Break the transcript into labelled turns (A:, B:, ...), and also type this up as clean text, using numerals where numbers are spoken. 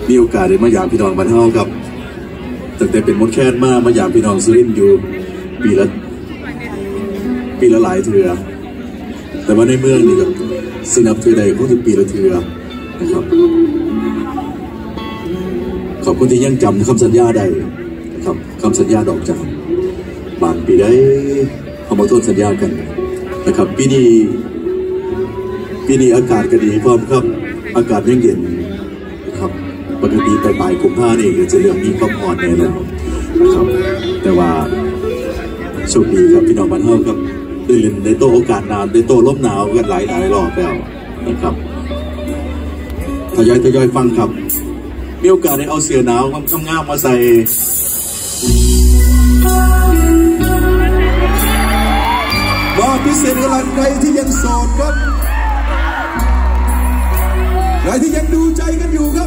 A: มีโอกาสได้มาหยามพี่น้องบ้านเฮาครับตั้งแต่เป็นมดแคทมาหยามพี่น้องสุรินทร์อยู่ปีละหลายเทื่อแต่ว่าในเมืองนี่ก็สินับถือใดคงจะปีละเทื่อนะครับขอบคุณที่ยังจำคำสัญญาได้นะครับคำสัญญาดอกจานบางปีได้เขามาทวนสัญญากันนะครับปีนี้อากาศก็ดีพร้อมครับอากาศยังเย็นนะครับปกติปลายกุมภาพันธ์นี่จะเรื่องมีความอ่อนแน่นอนนะครับแต่ว่าโชคดีครับพี่น้องบ้านเฮาครับได้เล่นในโต้โอกาสนานได้โต้ลมหนาวกันหลายรอบแล้วนะครับทยอยฟังครับมีโอกาสได้เอาเสื้อหนาวงามมาใส่บอกพิเศษกำลังใครที่ยังโสดครับใครที่ยังดูใจกันอยู่ครับ